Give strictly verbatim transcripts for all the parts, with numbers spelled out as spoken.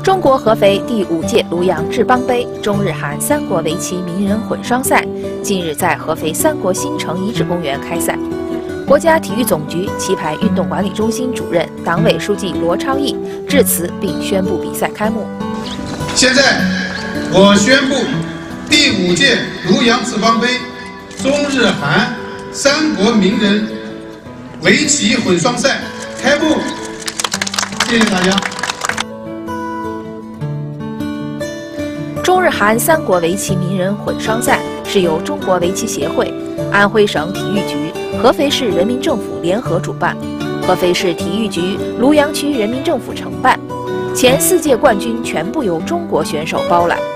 中国合肥第五届庐阳志邦杯中日韩三国围棋名人混双赛近日在合肥三国新城遗址公园开赛。国家体育总局棋牌运动管理中心主任、党委书记罗昌义致辞并宣布比赛开幕。 现在，我宣布第五届庐阳志邦杯中日韩三国名人围棋混双赛开幕。谢谢大家。 中日韩三国围棋名人混双赛是由中国围棋协会、安徽省体育局、合肥市人民政府联合主办，合肥市体育局、庐阳区人民政府承办。前四届冠军全部由中国选手包揽。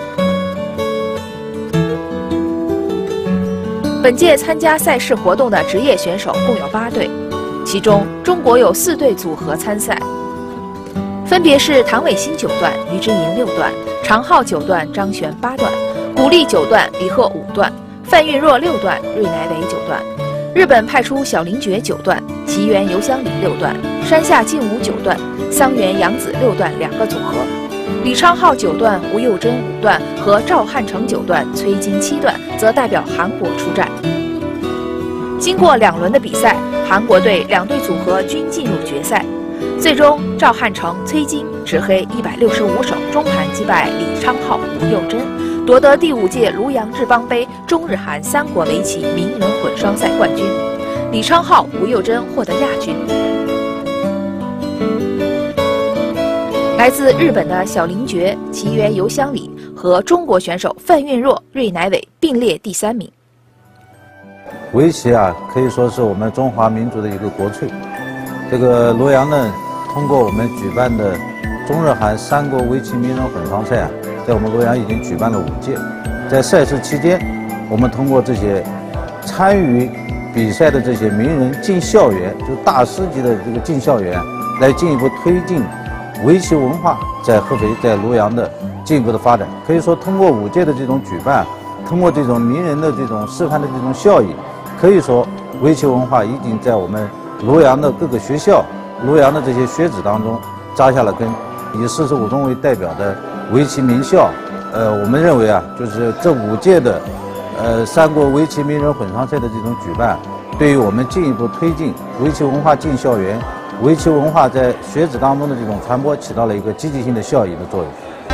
本届参加赛事活动的职业选手共有八队，其中中国有四队组合参赛。 分别是唐伟新九段、于之莹六段、常浩九段、张璇八段、古力九段、李贺五段、范运若六段、芮乃伟九段。日本派出小林觉九段、吉原由香里六段、山下敬吾九段、桑原洋子六段两个组合，李昌浩九段、吴佑珍五段和赵汉成九段、崔金七段则代表韩国出战。经过两轮的比赛，韩国队两队组合均进入决赛。 最终，赵汉成、崔金执黑一百六十五手中盘击败李昌浩、吴佑珍，夺得第五届庐阳志邦杯中日韩三国围棋名人混双赛冠军。李昌浩、吴佑珍获得亚军。来自日本的小林觉、吉原由香里和中国选手范运若、芮乃伟并列第三名。 围棋啊，可以说是我们中华民族的一个国粹。 这个庐阳呢，通过我们举办的中日韩三国围棋名人混双赛啊，在我们庐阳已经举办了五届。在赛事期间，我们通过这些参与比赛的这些名人进校园，就大师级的这个进校园，来进一步推进围棋文化在合肥、在庐阳的进一步的发展。可以说，通过五届的这种举办，通过这种名人的这种示范的这种效益，可以说围棋文化已经在我们 庐阳的各个学校，庐阳的这些学子当中扎下了根。以四十五中为代表的围棋名校，呃，我们认为啊，就是这五届的，呃，三国围棋名人混双赛的这种举办，对于我们进一步推进围棋文化进校园、围棋文化在学子当中的这种传播，起到了一个积极性的效益的作用。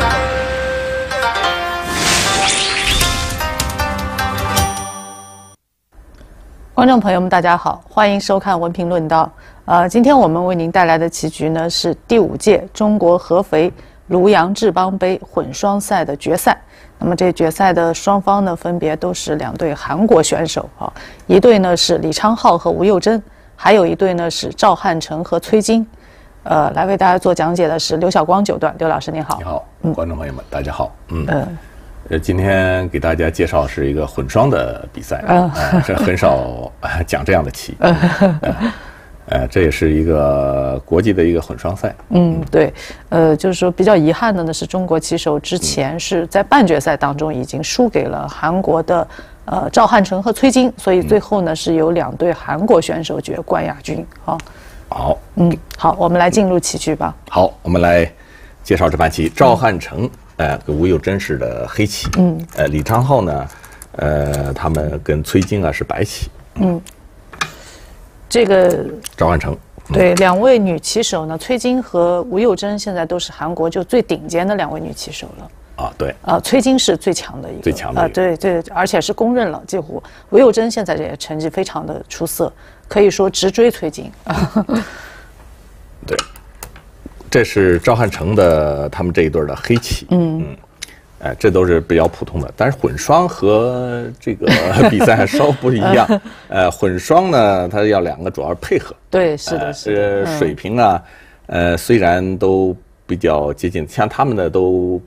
观众朋友们，大家好，欢迎收看文评论道。呃，今天我们为您带来的棋局呢是第五届中国合肥庐阳志邦杯混双赛的决赛。那么这决赛的双方呢，分别都是两队韩国选手啊，一队呢是李昌浩和吴佑珍，还有一队呢是赵汉成和崔金。呃，来为大家做讲解的是刘晓光九段，刘老师您好。 你好，观众朋友们，大家好。嗯。呃 呃，今天给大家介绍是一个混双的比赛，啊、呃，这很少呃讲这样的棋，呃，呃，这也是一个国际的一个混双赛。 嗯，对，呃，就是说比较遗憾的呢是，中国棋手之前是在半决赛当中已经输给了韩国的呃赵汉成和崔金，所以最后呢是由两队韩国选手决冠亚军。好， 好， 嗯，好，我们来进入棋局吧。 好，我们来介绍这盘棋，赵汉成。 呃，跟吴佑珍是的黑棋，嗯，呃，李昌浩呢，呃，他们跟崔金啊是白棋， 嗯，这个赵汉成， 对，两位女棋手呢，崔金和吴佑珍现在都是韩国就最顶尖的两位女棋手了。 啊，对， 啊，崔金是最强的一个， 最强的啊，对对，而且是公认了，几乎吴佑珍现在也成绩非常的出色，可以说直追崔金。 对。 这是赵汉成的他们这一对的黑棋，嗯嗯，哎，这都是比较普通的，但是混双和这个比赛还稍不一样。呃，混双呢，它要两个主要配合。 对，是的，是的。水平啊，呃，虽然都比较接近，像他们的都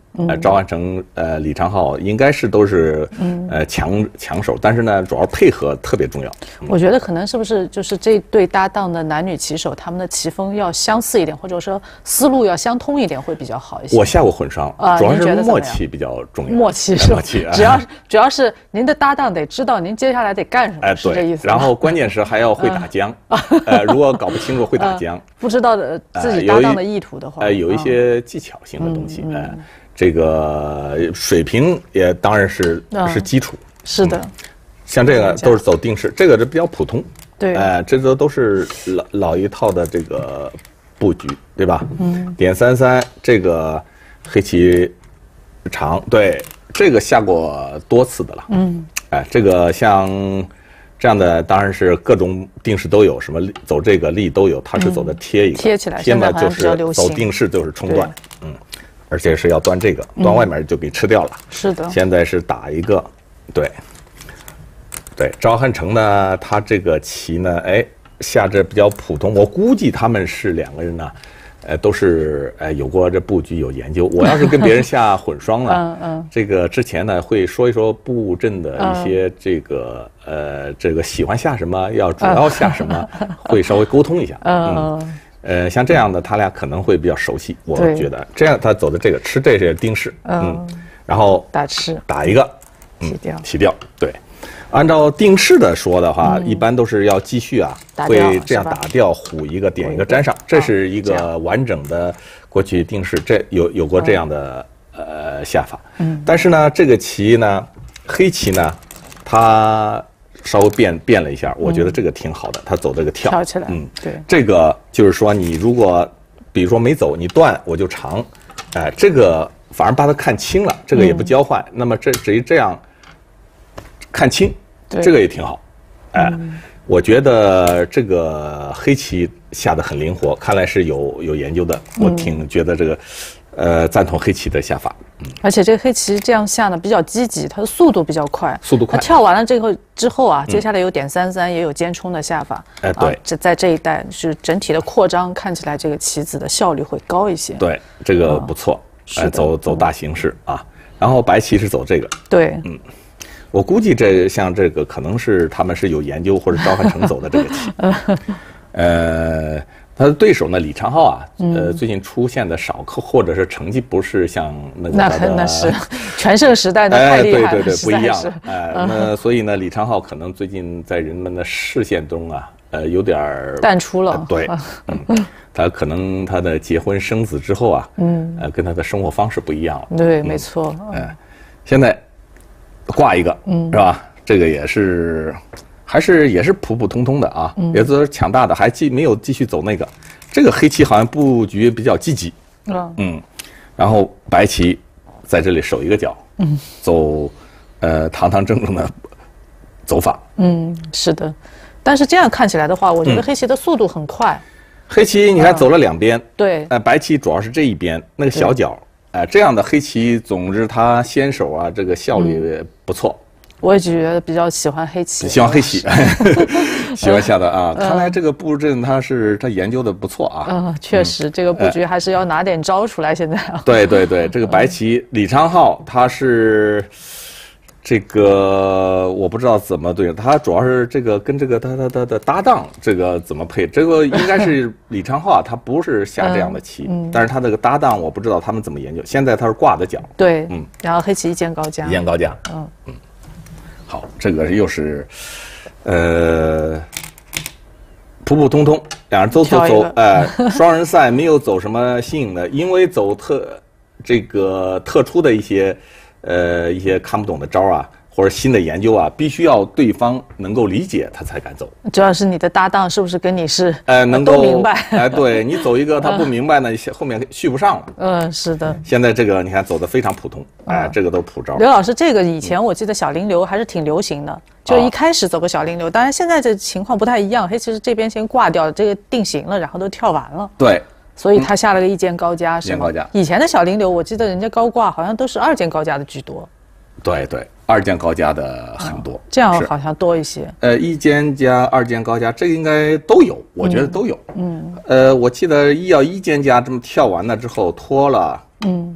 呃，赵汉成、呃，李长浩应该是都是呃强强手，但是呢，主要配合特别重要。 我觉得可能是不是就是这对搭档的男女棋手，他们的棋风要相似一点，或者说思路要相通一点，会比较好一些。 我下过混双， 啊， 主要是默契比较重要。 默契是吧？ 默契， 只要主要是您的搭档得知道您接下来得干什么， 哎， 是这意思。 然后关键是还要会打将，呃，如果搞不清楚会打将， 不知道的自己搭档的意图的话， 呃，有一些技巧性的东西，哎。这个水平也当然是、嗯、是基础， 是的、嗯， 像这个都是走定式，这个是比较普通， 对， 哎、呃，这都都是老老一套的这个布局，对吧？嗯，点三三，这个黑棋长，对，这个下过多次的了，嗯，哎，这个像这样的当然是各种定式都有，什么走这个力都有，它是走的贴一个， 贴起来， 贴嘛就是走定式就是冲断，嗯。而且是要断这个，断外面就给吃掉了。 嗯、是的。 现在是打一个，对，对，赵汉成呢，他这个棋呢，哎，下着比较普通。我估计他们是两个人呢，呃，都是呃有过这布局有研究。我要是跟别人下混双呢，嗯嗯，这个之前呢会说一说布阵的一些这个、嗯、呃这个喜欢下什么，要主要下什么，嗯、会稍微沟通一下。嗯。嗯呃，像这样的，他俩可能会比较熟悉。我觉得这样，他走的这个吃这些定式，嗯，然后打吃打一个， 起掉起掉。对，按照定式的说的话，一般都是要继续啊，会这样打掉虎一个，点一个粘上，这是一个完整的过去定式，这有有过这样的呃下法。嗯，但是呢，这个棋呢，黑棋呢，它。稍微变变了一下，我觉得这个挺好的。他走这个跳， 跳起来， 嗯， 对， 这个就是说，你如果比如说没走，你断我就长，哎、呃，这个反而把它看清了，这个也不交换。嗯、那么这至于这样看清，这个也挺好，哎、呃嗯，我觉得这个黑棋下得很灵活，看来是有有研究的。我挺觉得这个，呃，赞同黑棋的下法。嗯， 而且这个黑棋这样下呢比较积极，它的速度比较快， 速度快。 它跳完了这个之后啊，接下来有点三三，也有尖冲的下法。 哎，对， 这在这一代是整体的扩张，看起来这个棋子的效率会高一些。 对，这个不错，哎，走走大形势啊。然后白棋是走这个。 对， 嗯，我估计这像这个可能是他们是有研究或者赵汉成走的这个棋。呃。他的对手呢，李长浩啊，呃，最近出现的少，或者是成绩不是像那个那那是全盛时代的太厉害了， 哎，对对对，不一样。哎，那所以呢，李长浩可能最近在人们的视线中啊，呃，有点淡出了。 对，嗯，他可能他的结婚生子之后啊，嗯，呃，跟他的生活方式不一样了。 对，没错。 哎，现在挂一个，嗯，是吧？这个也是。还是也是普普通通的啊，嗯、也是强大的，还继没有继续走那个，这个黑棋好像布局比较积极，嗯嗯，然后白棋在这里守一个角，嗯，走呃堂堂正正的走法， 嗯，是的，但是这样看起来的话，我觉得黑棋的速度很快，嗯、 黑棋你看走了两边，嗯、 对， 呃白棋主要是这一边那个小角，哎、呃、这样的黑棋，总之它先手啊这个效率不错。嗯我也觉得比较喜欢黑棋， 喜欢黑棋，喜欢下的啊。看来这个布阵他是他研究的不错啊。 嗯，确实这个布局还是要拿点招出来。现在啊， 对对对，这个白棋李昌镐他是这个我不知道怎么对，他主要是这个跟这个他他他的搭档这个怎么配，这个应该是李昌镐，他不是下这样的棋，但是他这个搭档我不知道他们怎么研究。现在他是挂的角， 对，嗯，然后黑棋一箭高加， 一箭高加，嗯嗯。好，这个又是，呃，普普通通，两人都走走，哎、呃，双人赛没有走什么新颖的，因为走特这个特殊的一些，呃，一些看不懂的招啊，或者新的研究啊，必须要对方能够理解，他才敢走。 主要是你的搭档是不是跟你是， 呃，能够都明白？ 哎，对你走一个他不明白呢，后面续不上了。 嗯，是的。 现在这个你看走得非常普通，哎，这个都是普招。 刘老师，这个以前我记得小零流还是挺流行的，就一开始走个小零流，当然现在这情况不太一样，黑棋是这边先挂掉，这个定型了，然后都跳完了。 对。 所以他下了个一箭高加，是吗？ 一箭高加。 以前的小零流，我记得人家高挂好像都是二箭高加的居多。 对对，二箭高加的很多，哦、 这样好像多一些。 呃，一箭加、二箭高加，这个应该都有，我觉得都有。嗯。呃，我记得一要一箭加这么跳完了之后拖了，嗯，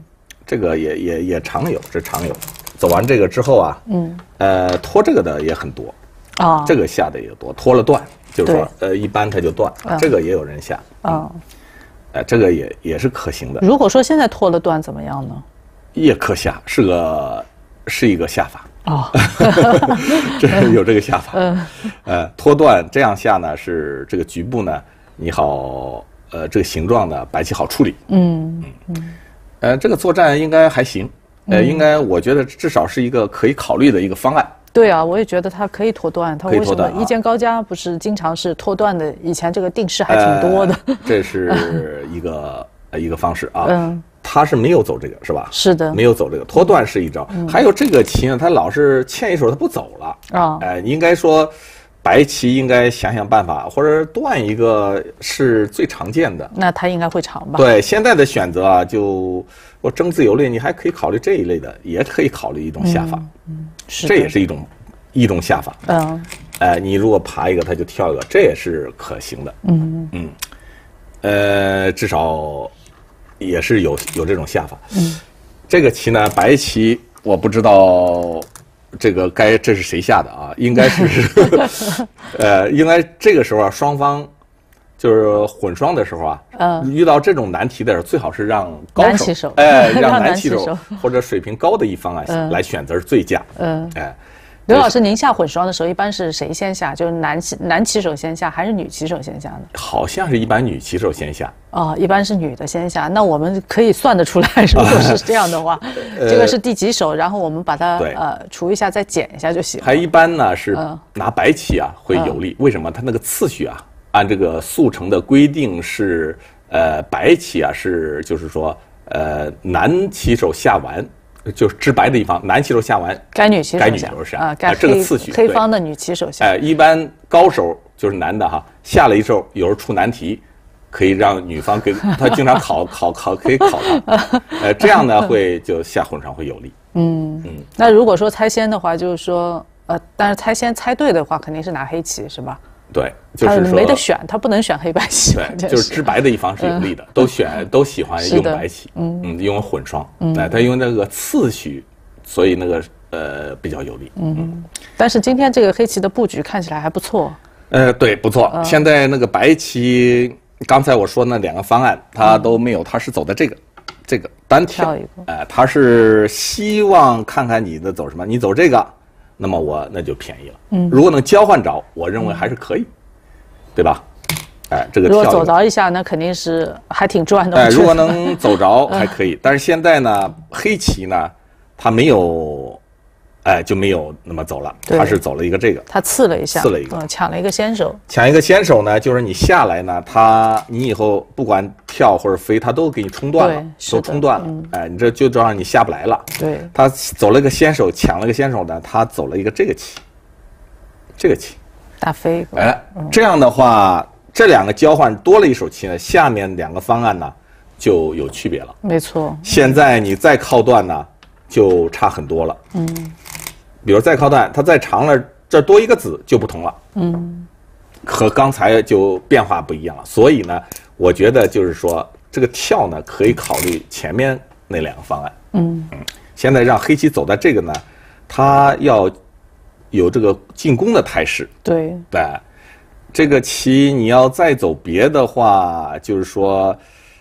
这个也也也常有，这常有。走完这个之后啊，嗯，呃，拖这个的也很多，啊，这个下的也多，拖了断，就是说，呃，一般它就断，嗯、这个也有人下，啊、嗯，呃，这个也也是可行的。 如果说现在拖了断怎么样呢？ 也可下，是个是一个下法。哦，这有这个下法。嗯，呃，拖断这样下呢，是这个局部呢，你好，呃，这个形状呢，白棋好处理。嗯嗯，呃，这个作战应该还行，呃，应该我觉得至少是一个可以考虑的一个方案。 对啊，我也觉得它可以拖断。它为什么一剑高家不是经常是拖断的？以前这个定式还挺多的。 呃、这是一个一个方式啊。嗯。他是没有走这个，是吧？ 是的， 没有走这个拖断是一招。嗯、还有这个棋呢，他老是欠一手，他不走了啊。哎、呃，应该说，白棋应该想想办法，或者断一个是最常见的。 那他应该会长吧？ 对，现在的选择啊，就我争自由类，你还可以考虑这一类的，也可以考虑一种下法。嗯，是，这也是一种一种下法。嗯，哎、呃，你如果爬一个，他就跳一个，这也是可行的。嗯嗯，呃，至少。也是有有这种下法，嗯，这个棋呢，白棋我不知道这个该这是谁下的啊？应该是，呃，应该这个时候啊，双方就是混双的时候啊，嗯，遇到这种难题的时候，最好是让高手， 手哎，让男棋手或者水平高的一方啊、嗯、来选择最佳，嗯，哎。 刘老师，您下混双的时候，一般是谁先下？就是男棋男棋手先下，还是女棋手先下呢？ 好像是一般女棋手先下。 哦，一般是女的先下。那我们可以算得出来，如果是这样的话，呃、这个是第几手，然后我们把它呃除一下，再减一下就行了。 还一般呢是拿白棋啊会有利，嗯、为什么？它那个次序啊，按这个速成的规定是，呃，白棋啊是就是说，呃，男棋手下完。就是直白的一方，男棋手下完， 该女棋手该女棋手下啊，该这个次序， 黑方的女棋手下。 哎，一般高手就是男的哈，下了一手，有时候出难题，可以让女方给他经常考考考，可以考他，呃，这样呢会就下混双会有利。 嗯嗯。那如果说猜先的话，就是说呃，但是猜先猜对的话，肯定是拿黑棋是吧？ 对，就是说没得选，他不能选黑白棋。 对，就是直白的一方是有利的，都选都喜欢用白棋，嗯嗯，用混双，哎，他用那个次序，所以那个呃比较有利。 嗯，但是今天这个黑棋的布局看起来还不错。 呃，对，不错。现在那个白棋，刚才我说那两个方案，他都没有，他是走的这个这个单跳，哎，他是希望看看你的走什么，你走这个。那么我那就便宜了。嗯，如果能交换着，我认为还是可以，对吧？哎，这个如果走着一下，那肯定是还挺赚的。 哎，如果能走着还可以，但是现在呢，黑棋呢，它没有，哎，就没有那么走了，它是走了一个这个， 它刺了一下， 刺了一个， 嗯，抢了一个先手。 抢一个先手呢，就是你下来呢，它你以后不管跳或者飞，它都给你冲断了，都冲断了。嗯、哎，你这就让你下不来了。 对， 他走了个先手，抢了个先手呢，他走了一个这个棋，这个棋， 大飞。 哎，嗯、这样的话，这两个交换多了一手棋呢，下面两个方案呢就有区别了。 没错。 现在你再靠断呢，就差很多了。嗯。比如再靠断，它再长了，这多一个子就不同了。嗯。和刚才就变化不一样了，所以呢，我觉得就是说，这个跳呢可以考虑前面那两个方案。嗯嗯，现在让黑棋走到这个呢，它要有这个进攻的态势。 对， 对，这个棋你要再走别的话，就是说，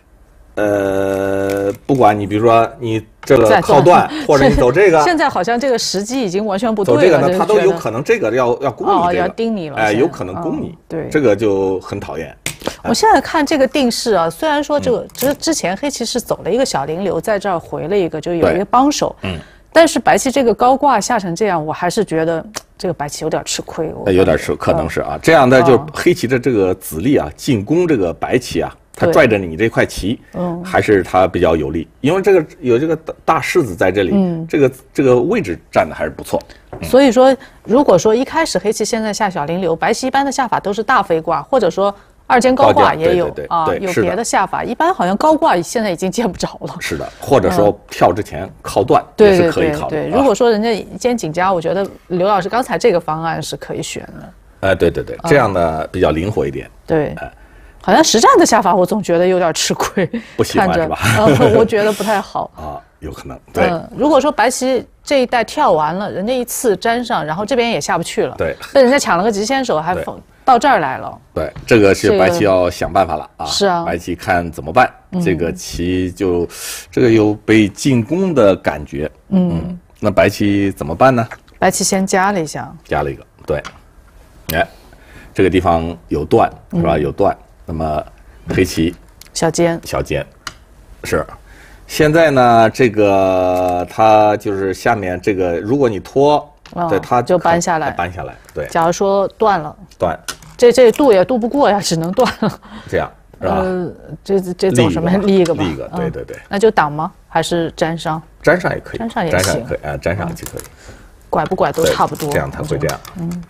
呃，不管你比如说你这个靠断，或者你走这个， 现在好像这个时机已经完全不对了。 走这个呢，他都有可能这个要要攻你这个， 要盯你了， 哎，有可能攻你，对，这个就很讨厌。 我现在看这个定式啊，虽然说这个之之前黑棋是走了一个小零流，在这儿回了一个，就有一个帮手，嗯，但是白棋这个高挂下成这样，我还是觉得这个白棋有点吃亏。 有点吃，可能是啊，这样的就黑棋的这个子力啊，进攻这个白棋啊。他拽着你这块棋，嗯，还是他比较有利，因为这个有这个大柿子在这里，嗯，这个这个位置站的还是不错。 嗯、所以说，如果说一开始黑棋现在下小零流，白棋一般的下法都是大飞挂，或者说二间高挂也有啊，有别的下法。一般好像高挂现在已经见不着了。 是的，或者说跳之前靠断也是可以考虑。 对，如果说人家一间紧夹，我觉得刘老师刚才这个方案是可以选的。 哎，对对对，这样呢比较灵活一点。 对。好像实战的下法，我总觉得有点吃亏， 不喜欢是吧？ 呃，我觉得不太好啊。 有可能。对， 嗯，如果说白棋这一带跳完了，人家一次粘上，然后这边也下不去了， 对， 被人家抢了个急先手，还放到这儿来了。 对，这个是白棋要想办法了啊。 是啊， 白棋看怎么办？这个棋就这个有被进攻的感觉。嗯，那白棋怎么办呢？ 白棋先加了一下， 加了一个，对，哎，这个地方有断是吧？有断，那么黑棋小尖， 小尖，是。现在呢，这个它就是下面这个，如果你拖， 哦、 对它就搬下来， 搬下来。对， 假如说断了， 断， 这这渡也渡不过呀，只能断了。 这样是吧？ 呃，这这走什么？立一个吧。 立一个，对对对。 那就挡吗？还是粘上？ 粘上也可以， 粘上也粘上也可以啊，粘上就可以。 拐不拐都差不多。 这样它会这样。嗯。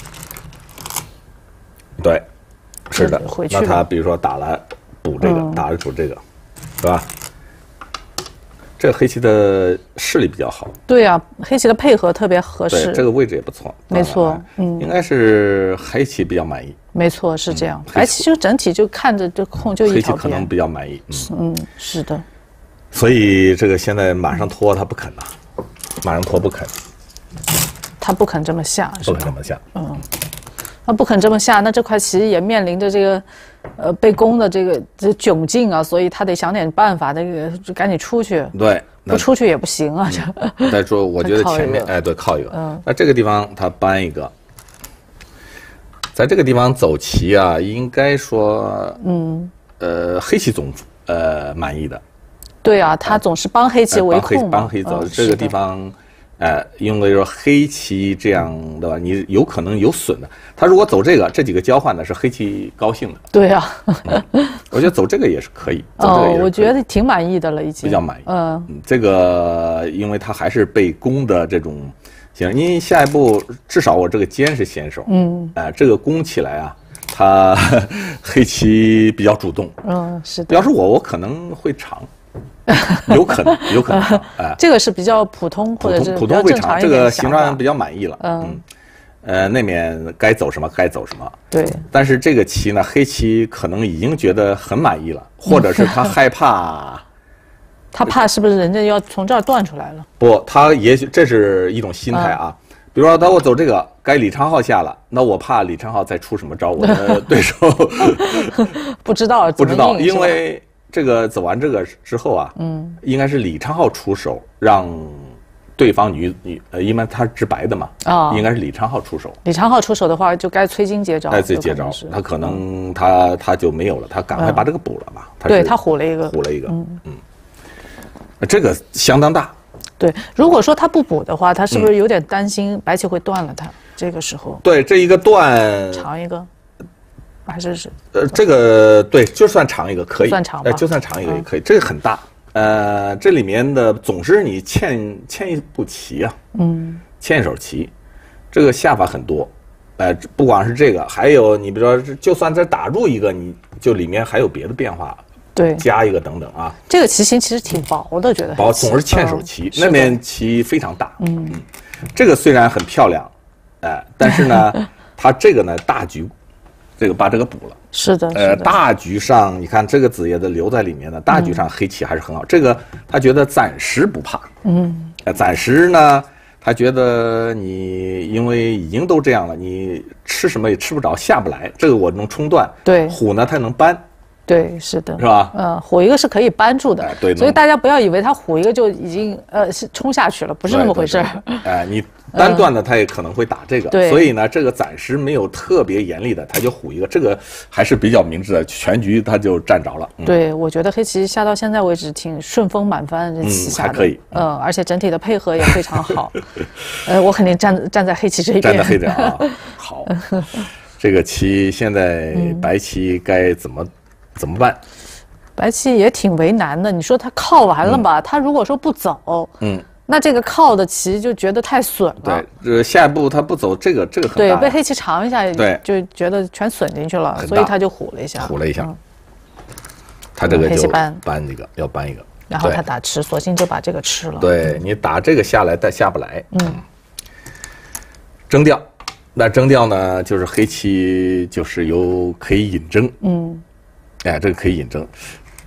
对，是的。那他比如说打了补这个，打了补这个，是吧？这个黑棋的势力比较好。对啊，黑棋的配合特别合适。 对，这个位置也不错。 没错，嗯， 应该是黑棋比较满意。 没错，是这样。白棋就整体就看着就空就一条边。 黑棋可能比较满意。 嗯，是的。 所以这个现在马上拖他不肯呐，马上拖不肯。 他不肯这么下， 不肯这么下。 嗯。他不肯这么下，那这块棋也面临着这个，呃，被攻的这个这窘境啊，所以他得想点办法，那个就赶紧出去。 对， 不出去也不行啊。 这再说，我觉得前面哎，对，靠一个。嗯。那这个地方他搬一个，在这个地方走棋啊，应该说，嗯，呃，黑棋总呃满意的。 对啊，他总是帮黑棋围控嘛。 帮黑走这个地方。哎，因为说黑棋这样的吧，你有可能有损的。他如果走这个，这几个交换的是黑棋高兴的。 对啊， 嗯、我觉得走这个也是可以。 哦，我觉得挺满意的了，已经比较满意。 嗯， 这个因为他还是被攻的这种，行，因为下一步至少我这个尖是先手。嗯，哎、呃，这个攻起来啊，他黑棋比较主动。 嗯，是的。 要是我，我可能会长。有可能，有可能，哎， 这个是比较普通或者是普通会长，这个形状比较满意了，嗯，呃，那面该走什么该走什么， 对。 但是这个棋呢，黑棋可能已经觉得很满意了，或者是他害怕， 他怕是不是人家要从这儿断出来了？ 不，他也许这是一种心态啊。比如说，当我走这个，该李昌镐下了，那我怕李昌镐再出什么招，我的对手不知道， 不知道，因为。这个走完这个之后啊，嗯，应该是李昌镐出手，让对方女女呃，因为他直白的嘛，啊，应该是李昌镐出手。 李昌镐出手的话，就该催金接招， 该催接招，他可能他他就没有了，他赶快把这个补了嘛。 对他唬了一个， 唬了一个，嗯嗯，这个相当大。 对，如果说他不补的话，他是不是有点担心白棋会断了他？这个时候， 对这一个断长一个。还是是呃，这个对，就算长一个可以， 算长， 呃，就算长一个也可以。这个很大，呃，这里面的总是你欠欠一步棋啊，嗯，欠一手棋，这个下法很多，呃，不光是这个，还有你比如说，就算再打入一个，你就里面还有别的变化， 对， 加一个等等啊。 这个棋形其实挺薄的，觉得薄，总是欠手棋，那面棋非常大，嗯嗯，这个虽然很漂亮，哎，但是呢，它这个呢大局。这个把这个补了， 是的， 呃，大局上你看这个子也得留在里面的，大局上黑棋还是很好。这个他觉得暂时不怕，嗯，呃，暂时呢，他觉得你因为已经都这样了，你吃什么也吃不着，下不来，这个我能冲断。 对， 虎呢它能搬。 对，是的， 是吧？ 嗯，唬一个是可以扳住的， 对， 所以大家不要以为他唬一个就已经呃是冲下去了，不是那么回事儿。 哎，你单断的他也可能会打这个，所以呢，这个暂时没有特别严厉的，他就唬一个，这个还是比较明智的，全局他就占着了。 对，我觉得黑棋下到现在为止挺顺风满帆，这棋下还可以， 呃，而且整体的配合也非常好。呃，我肯定站站在黑棋这一边， 站在黑边啊。好，这个棋现在白棋该怎么怎么办？ 白棋也挺为难的，你说他靠完了吧？嗯、他如果说不走，嗯，那这个靠的棋就觉得太损了。 对，呃，下一步他不走，这个这个很大。对，被黑棋尝一下， 对， 就觉得全损进去了，所以他就唬了一下。 唬了一下，嗯、他这个就搬搬一个，要搬一个。 然后他打吃，索性就把这个吃了。 对你打这个下来，但下不来。嗯。争掉，那争掉呢，就是黑棋就是有可以引争。嗯。哎，这个可以引争。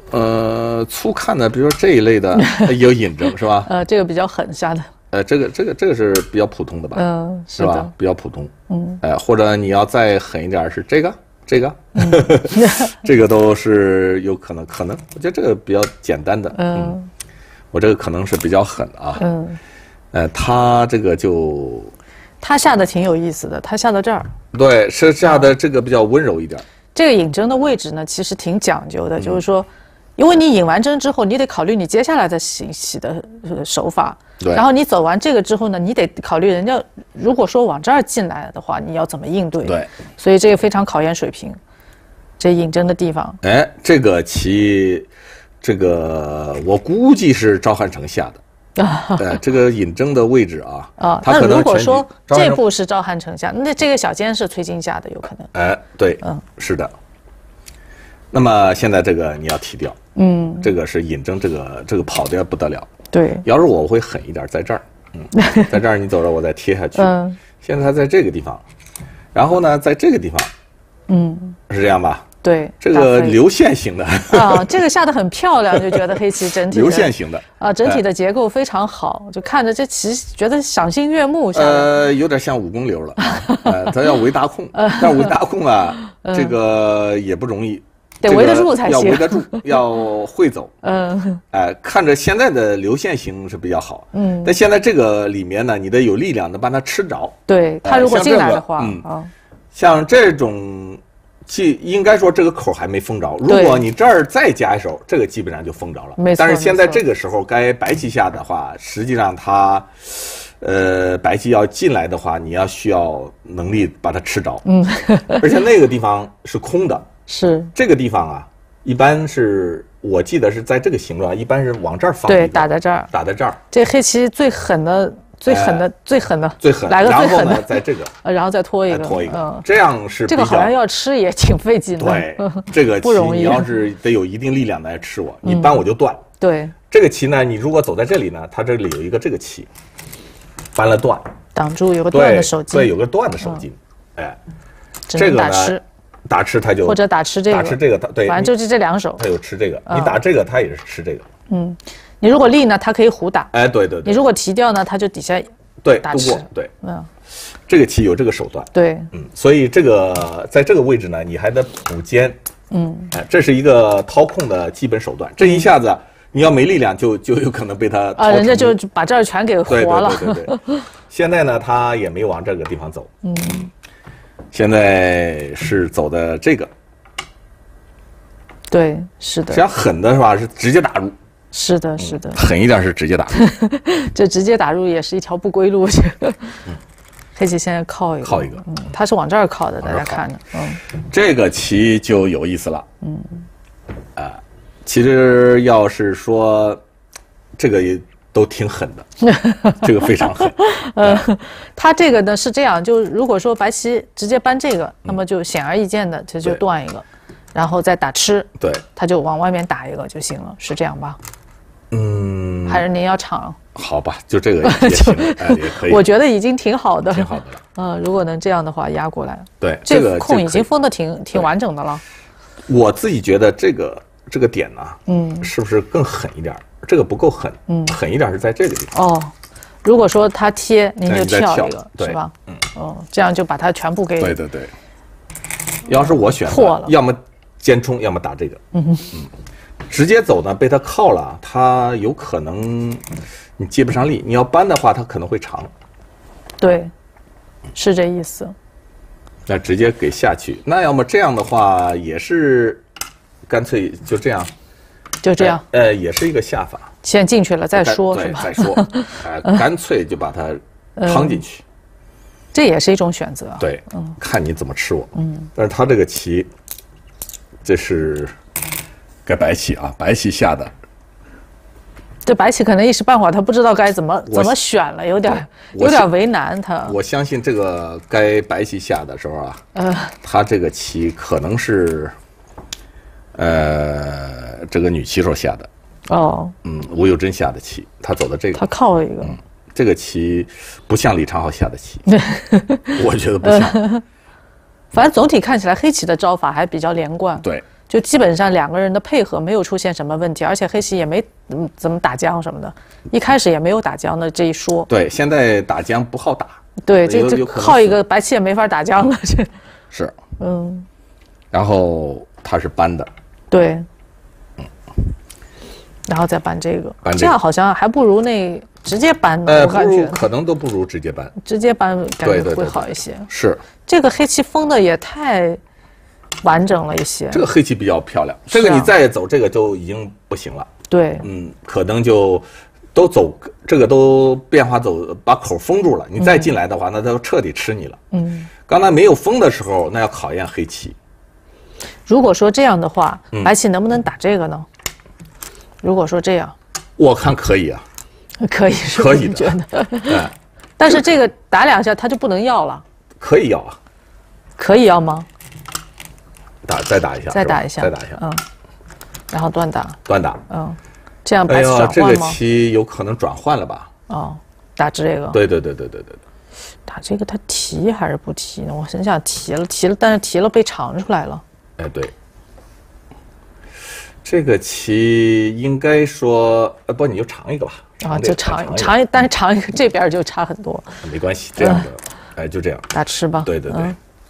呃，粗看的，比如说这一类的也有引征是吧？ 呃，这个比较狠下的。 呃，这个这个这个是比较普通的吧？ 嗯， 是吧？比较普通。嗯。哎、呃，或者你要再狠一点，是这个这个，嗯、这个都是有可能可能。我觉得这个比较简单的。嗯。嗯我这个可能是比较狠啊。嗯。呃，他这个就。 他下的挺有意思的，他下到这儿。 对，是下的这个比较温柔一点。 这个引针的位置呢，其实挺讲究的，嗯、就是说，因为你引完针之后，你得考虑你接下来的洗洗的手法。对。然后你走完这个之后呢，你得考虑人家如果说往这儿进来的话，你要怎么应对。对。所以这个非常考验水平，这引针的地方。 哎，这个棋，这个我估计是赵汉成下的。呃，这个引针的位置啊， 啊，那如果说这步是赵汉成下，那这个小尖是崔金下的，有可能。 哎，对，嗯，是的。那么现在这个你要提掉，嗯，这个是引针，这个这个跑的不得了。 对， 要是我会狠一点，在这儿，嗯，在这儿你走着，我再贴下去。嗯，现在它在这个地方，然后呢，在这个地方，嗯，是这样吧？ 对， 这个流线型的啊，这个下得很漂亮，就觉得黑棋整体流线型的啊，整体的结构非常好，就看着这棋觉得赏心悦目。 呃，有点像五公流了，呃，它要围达控，但围达控啊，这个也不容易， 得围得住才行， 要围得住，要会走。嗯，哎，看着现在的流线型是比较好，嗯，但现在这个里面呢，你得有力量的把它吃着。 对，它如果进来的话， 嗯，像这种。既应该说这个口还没封着，如果你这儿再加一手，这个基本上就封着了。 没错。 但是现在这个时候该白棋下的话，实际上它，呃，白棋要进来的话，你要需要能力把它吃着。嗯。而且那个地方是空的。 是。 这个地方啊，一般是我记得是在这个形状，一般是往这儿放。 对，打在这儿。 打在这儿。 这黑棋最狠的。最狠的，哎、最狠的， 最狠， 来个最狠的， 在这个， 呃，然后再拖一个， 拖一个，嗯，这样是这个好像要吃也挺费劲的， 对，这个棋你要是得有一定力量来吃我，你扳我就断， 对， 这个棋呢，你如果走在这里呢，它这里有一个这个棋，扳了断， 挡住有个断的手筋， 对，有个断的手筋，哎，这个呢，打吃它就或者打吃这个， 打吃这个它对， 反正就是这两手， 它有吃这个，你打这个它也是吃这个， 嗯，你如果立呢，它可以胡打， 哎，对对， 你如果提掉呢，它就底下。 对，度过对，嗯，这个棋有这个手段， 对， 嗯，所以这个在这个位置呢，你还得补尖，嗯，哎，这是一个掏空的基本手段。这一下子你要没力量，就就有可能被他啊，人家就把这儿全给活了。 对对对对。现在呢，他也没往这个地方走，嗯，现在是走的这个， 对，是的。 实际上狠的是吧？是直接打入。 是的，是的， 狠一点是直接打入， 这直接打入也是一条不归路。这个，黑棋现在靠一个， 靠一个， 嗯，他是往这儿靠的，大家看着，嗯， 这个棋就有意思了，嗯，啊，其实要是说这个也都挺狠的，这个非常狠。 呃，他这个呢是这样，就如果说白棋直接扳这个，那么就显而易见的，这就断一个，然后再打吃， 对， 他就往外面打一个就行了，是这样吧？嗯，还是您要抢？ 好吧，就这个也行，哎，也可以。 我觉得已经挺好的， 挺好的了。 嗯，如果能这样的话压过来， 对， 这个空已经封的挺挺完整的了。 我自己觉得这个这个点呢，嗯，是不是更狠一点？这个不够狠，嗯，狠一点是在这个地方。 哦，如果说他贴，您就跳一个，是吧？嗯，哦，这样就把它全部给对对对。要是我选破了， 要么尖冲，要么打这个。嗯嗯。直接走呢，被他靠了，他有可能你接不上力。你要扳的话，他可能会长。 对，是这意思。 那直接给下去，那要么这样的话，也是干脆就这样， 就这样。 呃，也是一个下法。 先进去了再说，是吧？ 再说，哎，干脆就把它趟进去。 这也是一种选择。 对，嗯，看你怎么吃我。嗯，但是他这个棋，这是。该白棋啊，白棋下的， 这白棋可能一时半会儿他不知道该怎么怎么选了，有点有点为难他。 我相信这个该白棋下的时候啊，呃，他这个棋可能是，呃，这个女棋手下的。哦，嗯，吴有贞下的棋，他走的这个， 他靠了一个，嗯， 这个棋不像李昌镐下的棋，我觉得不像。 反正总体看起来黑棋的招法还比较连贯。 对。 就基本上两个人的配合没有出现什么问题，而且黑棋也没嗯怎么打僵什么的，一开始也没有打僵的这一说。 对，现在打僵不好打。 对，这这靠一个白棋也没法打僵了，这是。 嗯。 然后它是搬的。 对。嗯。然后再搬这个， 搬这, 这样好像还不如那直接搬呢。 呃， 我感觉可能都不如直接搬。 直接搬感觉会好一些。 对对对对是。这个黑棋封的也太完整了一些。 这个黑棋比较漂亮，这个你再走这个就已经不行了。 对。 嗯，可能就都走这个都变化走，把口封住了。你再进来的话，嗯、那都彻底吃你了。嗯。刚才没有封的时候，那要考验黑棋。 如果说这样的话，嗯、白棋能不能打这个呢？如果说这样， 我看可以啊。 可以是可以的。 觉得。哎。但是这个打两下，他就不能要了。 可以要啊。 可以要吗？ 打再打一下， 再打一下， 再打一下， 嗯，然后断打， 断打， 嗯，这样白棋转换吗？ 这个棋有可能转换了吧？ 哦，打这个， 对对对对对对， 打这个他提还是不提呢？我很想提了，提了，但是提了被尝出来了。 哎，对，这个棋应该说，呃，不，你就尝一个吧。 啊，就尝尝，但是尝一个这边就差很多。 没关系，这样的，哎，就这样。 打吃吧。 对对对。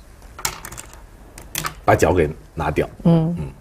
把角给拿掉。 嗯嗯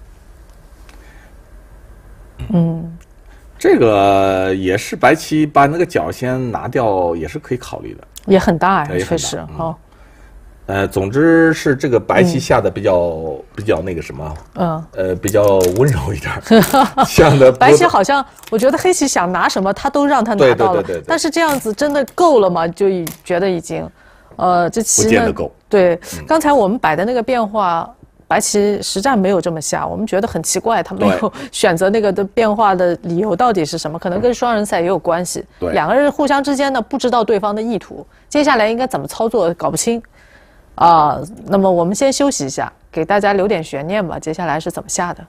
嗯， 这个也是白棋把那个角先拿掉，也是可以考虑的。 也很大呀，确实哈。 呃，总之是这个白棋下的比较比较那个什么，嗯，呃，比较温柔一点。像的白棋好像，我觉得黑棋想拿什么，他都让他拿到了。 对对对。 但是这样子真的够了吗？就觉得已经。呃，这棋呢， 不见得够。 对，嗯、刚才我们摆的那个变化，白棋实战没有这么下，我们觉得很奇怪，他没有选择那个的变化的理由到底是什么？可能跟双人赛也有关系。 对， 两个人互相之间呢不知道对方的意图，接下来应该怎么操作搞不清。啊、呃，那么我们先休息一下，给大家留点悬念吧。接下来是怎么下的？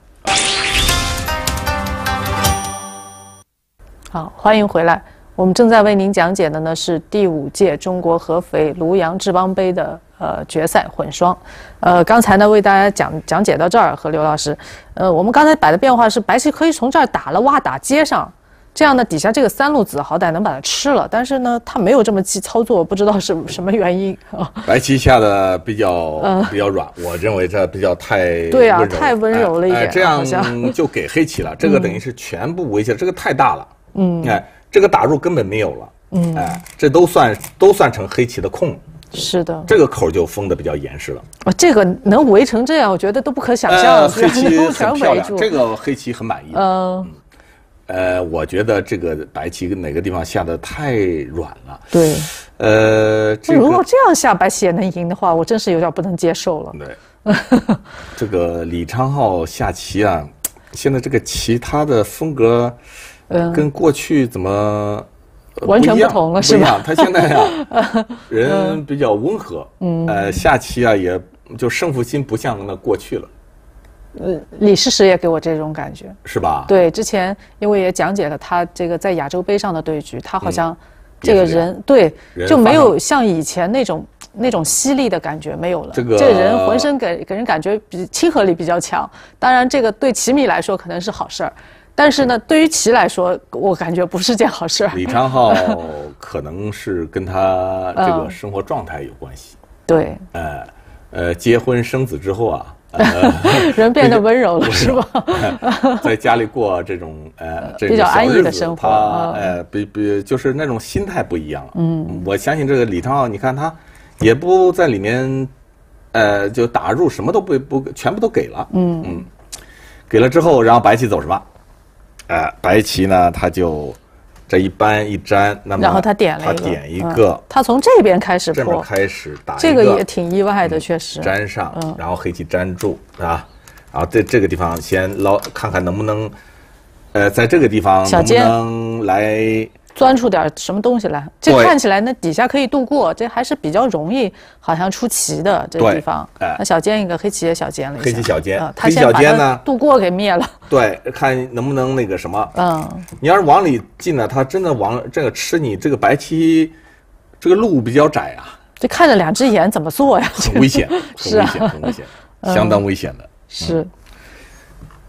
好，欢迎回来。我们正在为您讲解的呢是第五届中国合肥庐阳志邦杯的呃决赛混双，呃，刚才呢为大家讲讲解到这儿，和刘老师，呃，我们刚才摆的变化是白棋可以从这儿打了挖打接上，这样呢底下这个三路子好歹能把它吃了，但是呢他没有这么去操作，不知道是什么原因啊。 白棋下的比较、呃、比较软，我认为这比较太对啊，太温柔了一点， 哎哎、这样就给黑棋了，这个等于是全部威胁，嗯、这个太大了，嗯，哎。这个打入根本没有了，嗯，哎，这都算都算成黑棋的空， 是的， 这个口就封的比较严实了。 哦，这个能围成这样，我觉得都不可想象。 呃、黑棋很漂亮，这个黑棋很满意。嗯，呃，我觉得这个白棋哪个地方下的太软了。 对， 呃，这个、 如果这样下白棋也能赢的话，我真是有点不能接受了。 对，这个李昌镐下棋啊，现在这个棋他的风格。嗯，跟过去怎么完全不同了，是吧？ 他现在啊，人比较温和，嗯，呃，下棋啊，也就胜负心不像那过去了。 呃，李世石也给我这种感觉， 是吧？ 对，之前因为也讲解了他这个在亚洲杯上的对局，他好像这个人、嗯、对就没有像以前那种那种犀利的感觉没有了。 这个这人浑身给给人感觉比亲和力比较强，当然这个对棋迷来说可能是好事儿。但是呢，对于棋来说，我感觉不是件好事。 李昌镐可能是跟他这个生活状态有关系。 嗯、对。 呃呃，结婚生子之后啊，呃、 人变得温柔了，是吧？ 在家里过这种呃这比较安逸的生活， 他呃比比就是那种心态不一样了。嗯，我相信这个李昌镐，你看他也不在里面，呃，就打入什么都不不全部都给了。嗯嗯，给了之后，然后白棋走什么？呃，白棋呢，他就这一搬一粘，那么然后他点了一个， 他点一个， 嗯、他从这边开始破， 这边开始打一个， 这个也挺意外的，确实。 粘上，嗯、然后黑棋粘住，啊，然后在这个地方先捞，看看能不能，呃，在这个地方能不能来钻出点什么东西来。这看起来那底下可以度过，这还是比较容易，好像出棋的这个地方。哎，那小尖一个，黑棋也小尖了一下。 黑棋小尖， 啊、他先把它度过给灭了。 对，看能不能那个什么。嗯，你要是往里进呢，他真的往这个吃你这个白棋，这个路比较窄啊。 这看着两只眼怎么做呀？ 很危险，很危险，很危险，相当危险的。 是。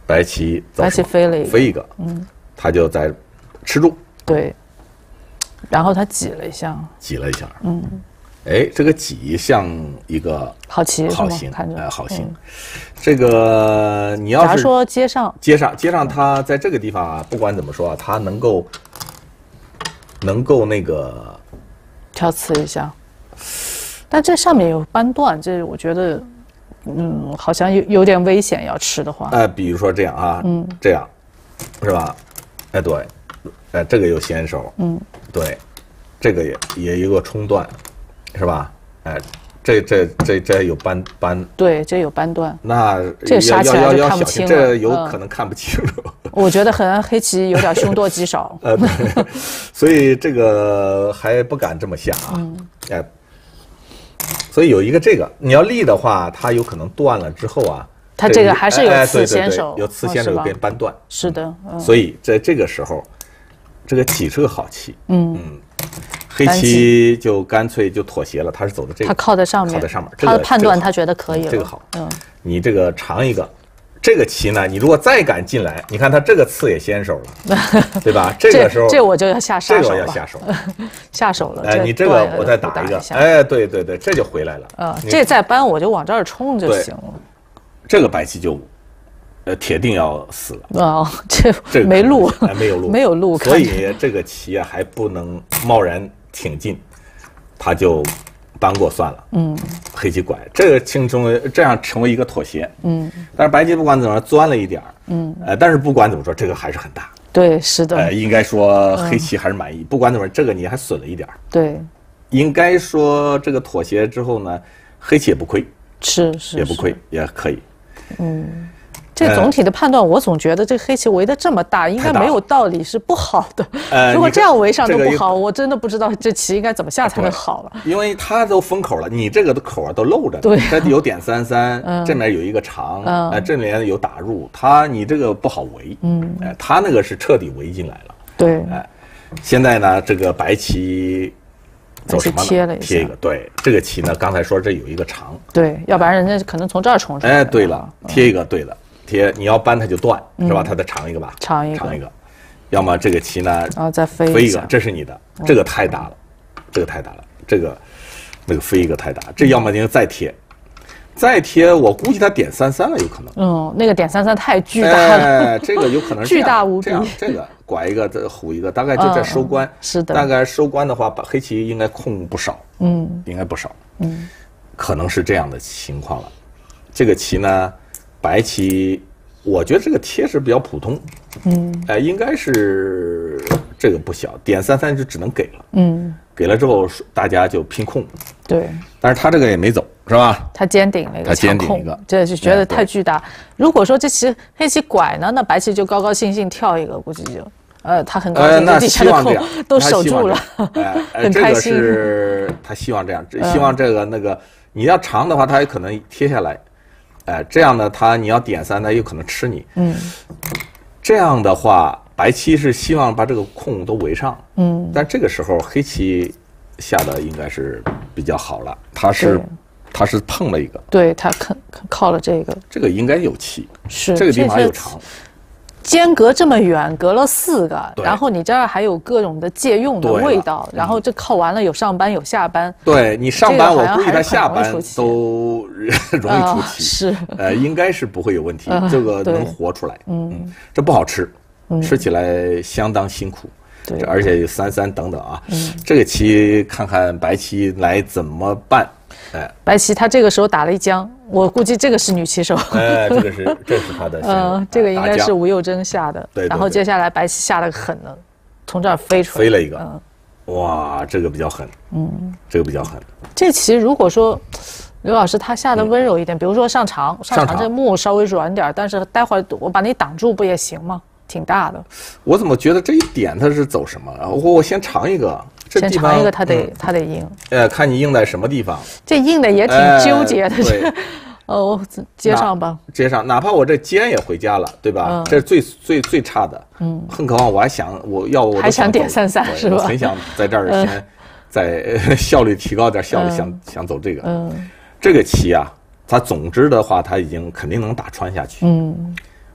白棋走白棋飞了一个， 飞一个，嗯，他就在吃住， 对，然后他挤了一下， 挤了一下，嗯，哎，这个挤像一个好棋， 好形， 看着， 哎，好形。这个你要是假如说接上， 接上，接上，它在这个地方啊，不管怎么说啊，它能够能够那个挑刺一下，但这上面有斑段，这我觉得。嗯，好像有有点危险，要吃的话。 哎、呃，比如说这样啊，嗯，这样，是吧？哎，对，哎，这个有先手，嗯，对，这个也也有个冲断，是吧？哎，这这这这有斑斑， 对，这有斑段。 那这个杀起来就看不清了， 这有可能看不清楚。 嗯、我觉得可能黑棋有点凶多吉少。 呃，对，所以这个还不敢这么下啊，嗯、哎。所以有一个这个，你要立的话，它有可能断了之后啊， 它这个还是有刺先手， 有刺先手有变斑断， 是的。嗯、 所以在这个时候，这个挤是个好棋， 嗯嗯，黑棋就干脆就妥协了，他是走的这个， 他靠在上面， 靠在上面， 他的判断他觉得可以了， 这个好，嗯，你这个长一个。这个棋呢，你如果再敢进来，你看他这个刺也先手了，对吧？这个时候， 这我就要下杀手了， 这个要下手， 下手了。 哎，你这个我再打一个，哎，对对对，这就回来了。 啊，这再扳我就往这儿冲就行了。 这个白棋就，呃，铁定要死了。 啊，这这没路， 没有路， 没有路。 所以这个棋啊，还不能贸然挺进，他就。扳过算了，嗯，黑棋拐，这个轻松这样成为一个妥协，嗯，但是白棋不管怎么钻了一点嗯，呃，但是不管怎么说，这个还是很大， 对，是的， 呃，应该说黑棋还是满意，嗯、不管怎么说，这个你还损了一点对， 应该说这个妥协之后呢，黑棋也不亏， 是是， 也不亏，也可以， 嗯。这总体的判断，我总觉得这黑棋围得这么大，应该没有道理是不好的。呃，如果这样围上都不好，我真的不知道这棋应该怎么下才能好了。 因为它都封口了，你这个的口啊都露着， 对， 这有点三三，这面有一个长，哎，这里面有打入，它你这个不好围，嗯，哎，它那个是彻底围进来了， 对， 哎，现在呢，这个白棋。走什么贴了一下， 贴一个，对，这个棋呢，刚才说这有一个长， 对，要不然人家可能从这儿冲出来。 哎，对了，贴一个，对的，贴，你要扳它就断，是吧？它再长一个吧， 长一个， 长一个，要么这个棋呢， 然后再飞飞一个，这是你的，这个太大了，这个太大了，这个那个飞一个太大，这要么您再贴，再贴，我估计它点三三了，有可能。 嗯，那个点三三太巨大了， 哎，这个有可能巨大无比。 这样，这个拐一个，这虎一个，大概就这收官。 是的， 大概收官的话，把黑棋应该空不少。嗯，应该不少。嗯，可能是这样的情况了。这个棋呢，白棋，我觉得这个贴是比较普通。嗯，哎，应该是这个不小，点三三就只能给了。嗯，给了之后，大家就拼空。 对， 但是他这个也没走，是吧？ 他尖顶了一个， 他尖顶一个， 这就觉得太巨大。如果说这棋黑棋拐呢，那白棋就高高兴兴跳一个，估计就，呃，他很高兴， 那底下的空都守住了， 哎， 很开心。 这个是他希望这样，希望这个那个你要长的话，他也可能贴下来，哎，这样呢，他你要点三，他有可能吃你。嗯，这样的话，白棋是希望把这个空都围上。嗯，但这个时候黑棋。下的应该是比较好了，他是他是碰了一个， 对他靠靠了这个， 这个应该有气， 是这个地方有长， 间隔这么远，隔了四个，然后你这儿还有各种的借用的味道，然后这靠完了有上班有下班， 对你上班我估计他下班都容易出气， 是呃应该是不会有问题，这个能活出来，嗯，这不好吃，吃起来相当辛苦。这而且有三三等等啊，嗯、这个棋看看白棋来怎么办？哎， 白棋他这个时候打了一将，我估计这个是女棋手。 哎，这个是这是他的。 嗯，这个应该是吴幼珍下的。 对。 然后接下来白棋下了个狠的，从这儿飞出来。 飞了一个。嗯。哇，这个比较狠。嗯。这个比较狠。 这棋如果说刘老师他下的温柔一点，比如说上长，上长这木稍微软点，但是待会儿我把你挡住不也行吗？挺大的， 我怎么觉得这一点它是走什么？我我先尝一个，这先尝一个，它得它得硬。 呃，看你硬在什么地方。 这硬的也挺纠结的，这。哦，接上吧。 接上，哪怕我这尖也回家了，对吧？这是最最最差的。嗯。很渴望，我还想我要我还想点三三是吧？ 很想在这儿先在效率提高点，效率想想走这个。嗯。这个棋啊，它总之的话，它已经肯定能打穿下去。嗯。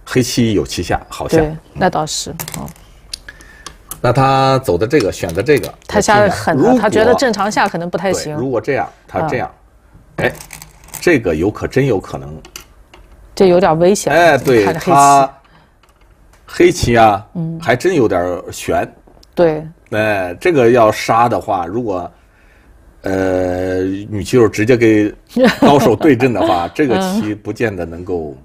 黑棋有棋下，好下。 对，那倒是。哦， 那他走的这个，选择这个， 他下的狠了，他觉得正常下可能不太行。 如果这样，他这样，哎，这个有可真有可能， 这有点危险。 哎，对他。黑棋啊，嗯，还真有点悬。 对， 哎，这个要杀的话，如果，呃，女棋手直接给高手对阵的话，这个棋不见得能够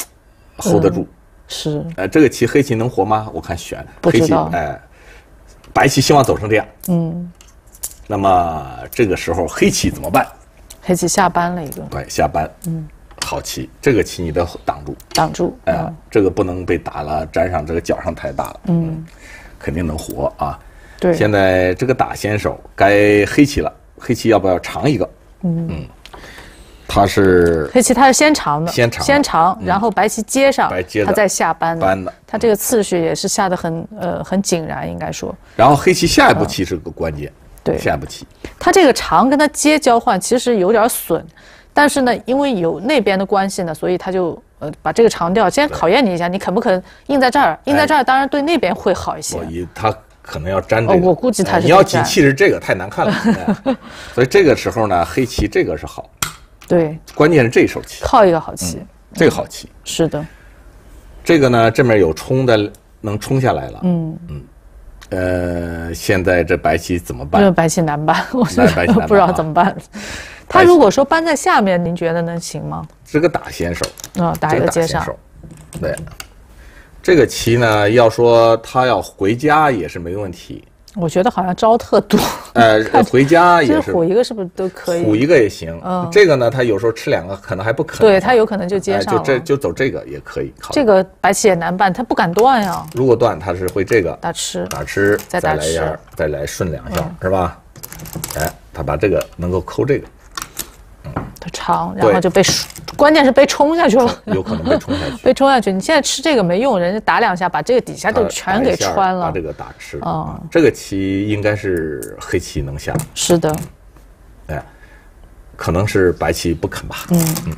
hold 得住。嗯、 是。 呃，这个棋黑棋能活吗？我看悬。 不知道。 黑棋，哎，白棋希望走成这样。 嗯。 那么这个时候黑棋怎么办？ 黑棋下班了一个。 对，下班。嗯。好棋，这个棋你得挡住， 挡住， 哎、呃，这个不能被打了，粘上这个角上太大了，嗯，肯定能活啊。 对， 现在这个打先手该黑棋了，黑棋要不要长一个？嗯嗯，他是黑棋，他是先长的， 先长， 先长，嗯、然后白棋接上， 白接他再下班的， 班的， 他这个次序也是下得很呃很井然，应该说。 然后黑棋下一步棋是个关键， 对， 下一步棋， 他这个长跟他接交换其实有点损。但是呢，因为有那边的关系呢，所以他就呃把这个长调。先考验你一下，你肯不肯印在这儿？印在这儿，当然对那边会好一些。 他可能要粘这个。 哦，我估计他是、哎。 你要紧气是这个太难看了，哎、所以这个时候呢，黑棋这个是好。 对。 关键是这一手棋。 靠一个好棋、嗯， 这个好棋。 是的。 这个呢，这面有冲的，能冲下来了。 嗯嗯。呃，现在这白棋怎么办？ 这白棋难办，我觉得不知道怎么办。他如果说搬在下面，您觉得能行吗？ 这个打先手， 啊、哦，打一个接上。 对，这个棋呢，要说他要回家也是没问题。 我觉得好像招特多。 呃，回家也是。 虎一个是不是都可以？ 虎一个也行。嗯，这个呢，他有时候吃两个可能还不可能。 对他有可能就接上了。 就这就走这个也可以。 这个白棋也难办，他不敢断呀。 如果断，他是会这个打吃， 打吃， 再打吃， 来再来顺两下，是吧？哎，他把这个能够抠这个。 它长，然后就被，关键是被冲下去了， 有可能被冲下去。 被冲下去，你现在吃这个没用，人家打两下把这个底下就全给穿了。 把这个打吃。啊、嗯，这个棋应该是黑棋能下。 是的。 哎，可能是白棋不肯吧。 嗯嗯。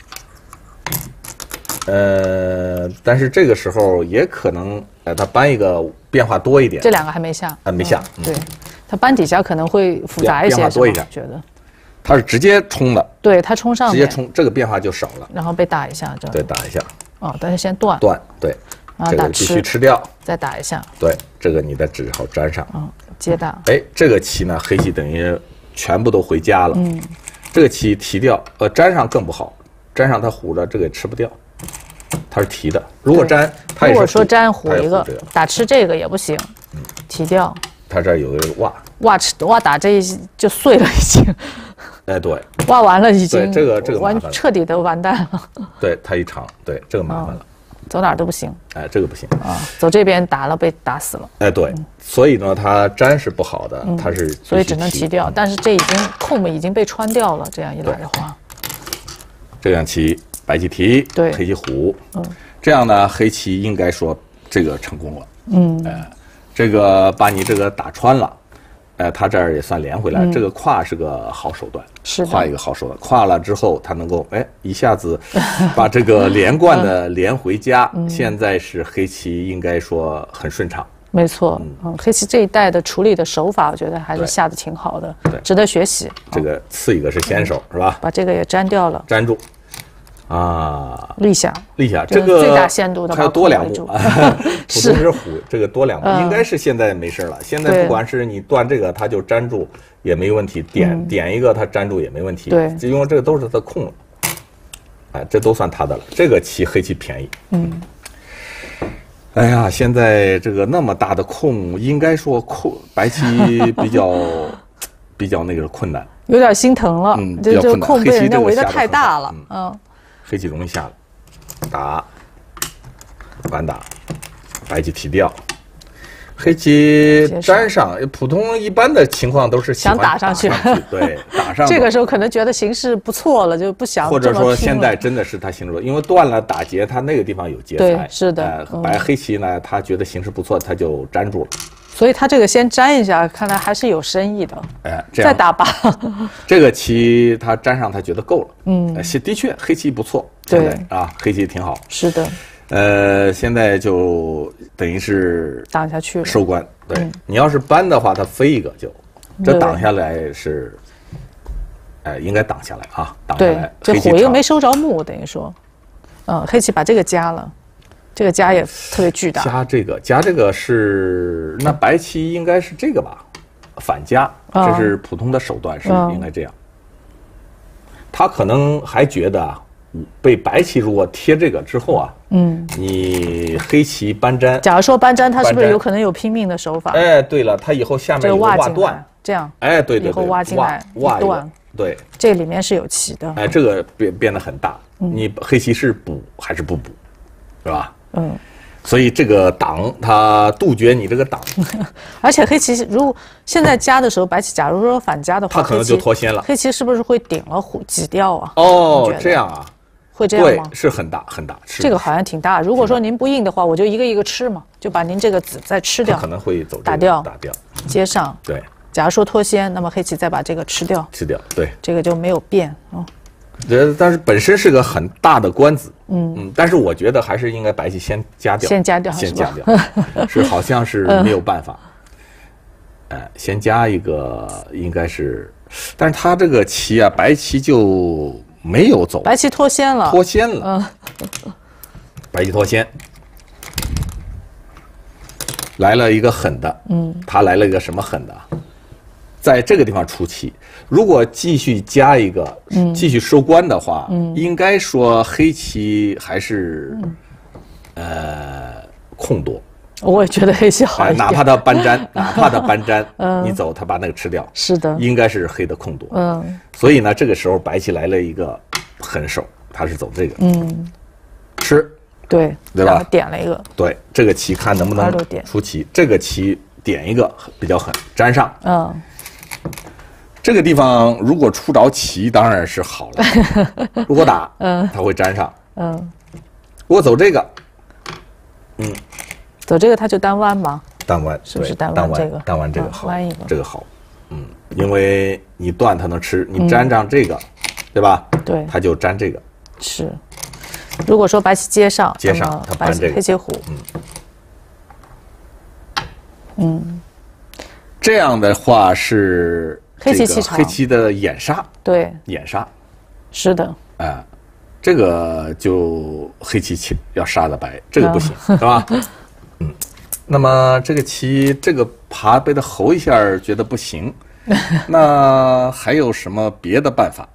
呃，但是这个时候也可能，哎，他搬一个变化多一点。 这两个还没下。 啊，没下。 嗯、对，他搬底下可能会复杂一些， 变化多一点， 觉得。 他是直接冲的， 对他冲上直接冲，这个变化就少了， 然后被打一下，这对打一下， 哦，但是先断断，对， 然后打必须吃掉， 再打一下， 对，这个你的只好粘上， 嗯，接打， 哎，这个棋呢，黑棋等于全部都回家了， 嗯， 这个棋提掉，呃，粘上更不好，粘上它糊着，这个也吃不掉，它是提的，如果粘，它也是如果说粘糊一个，打吃这个也不行， 嗯， 提掉， 它这儿有个挖， 挖吃挖打这一就碎了已经。 哎，对， 挖完了已经， 这个这个完彻底的完蛋了。 对，它一长，对，这个麻烦了， 走哪儿都不行。 哎，这个不行啊，走这边打了被打死了。 哎，对，所以呢，它粘是不好的，它是所以只能提掉，但是这已经空已经被穿掉了，这样一来的话， 这样棋白棋提， 对， 黑棋虎，嗯，这样呢，黑棋应该说这个成功了， 嗯， 哎，这个把你这个打穿了。哎，他这儿也算连回来，嗯、这个跨是个好手段， 是跨一个好手段。跨了之后，他能够哎一下子把这个连贯的连回家。嗯、现在是黑棋应该说很顺畅。 没错，嗯，嗯黑棋这一代的处理的手法，我觉得还是下的挺好的， 对， 值得学习。 这个次一个是先手、嗯、是吧？ 把这个也粘掉了， 粘住。啊， 立下， 立下，这个最大限度的还要多两步，普通是虎，这个多两步， 嗯、 应该是现在没事了。现在不管是你断这个，它就粘住也没问题，点、嗯、点一个它粘住也没问题。 对， 因为这个都是它空了，哎，这都算它的了。这个棋黑棋便宜。 嗯。 哎呀，现在这个那么大的空，应该说空白棋比较比较那个困难， 有点心疼了。 嗯， 这这空被人家围得太大了。 嗯。 嗯黑棋容易下了，打，反打，白棋提掉，黑棋粘上。普通一般的情况都是想打上去， 对，打上。 这个时候可能觉得形势不错了，就不想。 或者说现在真的是他形势，因为断了打劫，他那个地方有劫财。是的。 呃，白黑棋呢，他觉得形势不错，他就粘住了。 所以他这个先粘一下，看来还是有深意的。 哎，这样再打吧。 这个棋他粘上，他觉得够了。 嗯， 的确黑棋不错。 对啊，黑棋挺好。 是的。 呃，现在就等于是挡下去了， 收官。对、 嗯、 你要是搬的话，它飞一个就，这挡下来是，哎、呃，应该挡下来啊，挡下来。 对，这火又没收着木，等于说，嗯，黑棋把这个加了，这个加也特别巨大。 加这个，加这个是那白棋应该是这个吧？反加， 哦、 这是普通的手段，是应该这样。哦、他可能还觉得啊。被白棋如果贴这个之后啊，嗯，你黑棋搬粘， 假如说搬粘，它是不是有可能有拼命的手法？ 哎，对了，它以后下面有个挖断， 这样， 哎，对对对， 以后挖进来挖断， 对， 这里面是有棋的， 哎，这个变变得很大，嗯、你黑棋是补还是不补，是吧？嗯，所以这个挡它杜绝你这个挡， 而且黑棋如果现在加的时候，白棋假如说反加的话， 它可能就脱先了， 黑棋是不是会顶了虎挤掉啊？ 哦，这样啊。 会这样吗？ 对，是很大很大。 这个好像挺大。如果说您不硬的话，我就一个一个吃嘛，就把您这个子再吃掉。 可能会走打掉， 打掉， 接上。 对。 假如说脱先，那么黑棋再把这个吃掉。 吃掉，对。 这个就没有变哦。 呃，但是本身是个很大的官子，嗯嗯，但是我觉得还是应该白棋先加掉， 先加掉， 先加掉，是好像是没有办法。哎，先加一个应该是，但是他这个棋啊，白棋就。没有走， 白棋脱先了， 脱先了，嗯，白棋脱先，来了一个狠的，嗯，他来了一个什么狠的？在这个地方出棋，如果继续加一个，嗯，继续收官的话，嗯，应该说黑棋还是，嗯、呃，空多。 我也觉得黑棋好一点， 哪怕他搬粘，哪怕他搬粘，嗯，你走，他把那个吃掉， 是的， 应该是黑的空多， 嗯， 所以呢，这个时候白棋来了一个狠手，他是走这个，嗯，吃， 对， 对吧？ 点了一个， 对，这个棋看能不能出棋，这个棋点一个比较狠，粘上，嗯，这个地方如果出着棋当然是好了，如果打，嗯，他会粘上，嗯，如果走这个，嗯。 走这个它就单弯吗？ 单弯是不是单弯这个？ 单弯这个好， 弯一个这个好，嗯，因为你断它能吃，你粘上这个，对吧？ 对， 它就粘这个。 是，如果说白棋接上， 接上它搬这个黑棋虎， 嗯，嗯，这样的话是黑棋气场， 黑棋的掩杀， 对， 掩杀， 是的， 哎，这个就黑棋棋要杀了白，这个不行，是吧？嗯，那么这个棋这个爬被它吼一下，觉得不行，那还有什么别的办法？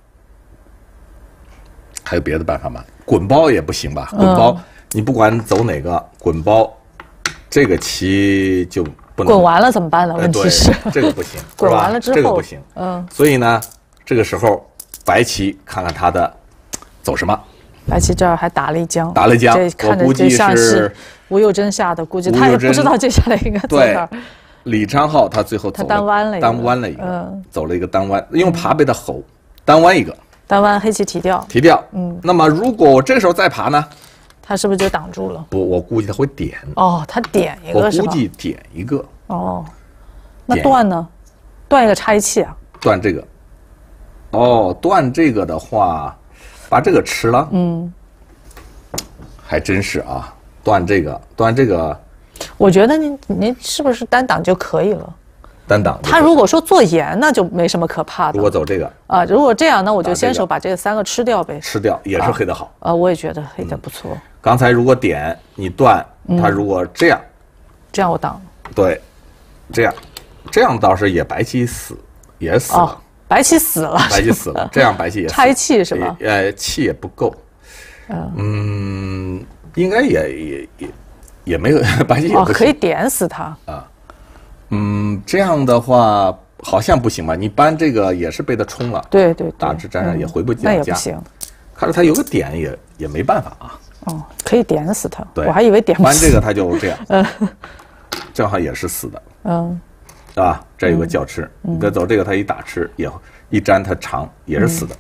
还有别的办法吗？滚包也不行吧？滚包，嗯、你不管走哪个滚包，这个棋就不能滚完了怎么办呢？问题是、 呃、这个不行， 滚完了之后这个不行。嗯，所以呢，这个时候白棋看看他的走什么。 白棋这儿还打了一将， 打了一将， 这看着就像是吴又真下的，估计他也不知道接下来应该走哪儿。 李昌镐他最后走他单弯了， 单弯了一个，嗯，走了一个单弯，用爬被他吼，单弯一个， 单弯黑棋提掉， 提掉，嗯。那么如果我这个时候再爬呢？ 他是不是就挡住了？ 不，我估计他会点。 哦，他点一个是吧？ 我估计点一个。 哦，那断呢？断一个差一气啊？ 断这个。哦，断这个的话。把这个吃了，嗯，还真是啊，断这个，断这个， 我觉得您您是不是单挡就可以了？ 单挡， 他如果说做盐，那就没什么可怕的。 如果走这个啊，如果这样，那我就先手把这三个吃掉呗。 吃掉也是黑的好啊，我也觉得黑的不错。 刚才如果点你断，他如果这样， 这样我挡， 对，这样，这样倒是也白棋死，也死了。 白棋死了， 白棋死了，这样白棋也拆气是吧？ 呃，气也不够，嗯，应该也也也也没有白棋也不行， 可以点死他啊， 嗯，这样的话好像不行吧？你搬这个也是被他冲了， 对对， 大致沾上也回不了家， 那也不行。 看着他有个点也也没办法啊。 哦，可以点死他， 对， 我还以为点不死。 搬这个他就这样，嗯，正好也是死的，嗯。是吧？这有个角吃，你再走这个，他一打吃也一粘，它长也是死的，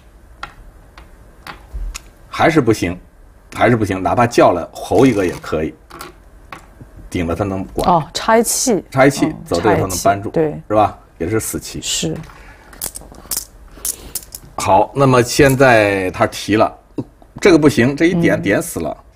还是不行，还是不行。哪怕叫了吼一个也可以，顶了他能管。 哦，拆气， 拆气，走这个他能扳住， 对， 是吧？也是死棋。 是。 好，那么现在他提了，这个不行，这一点点死了。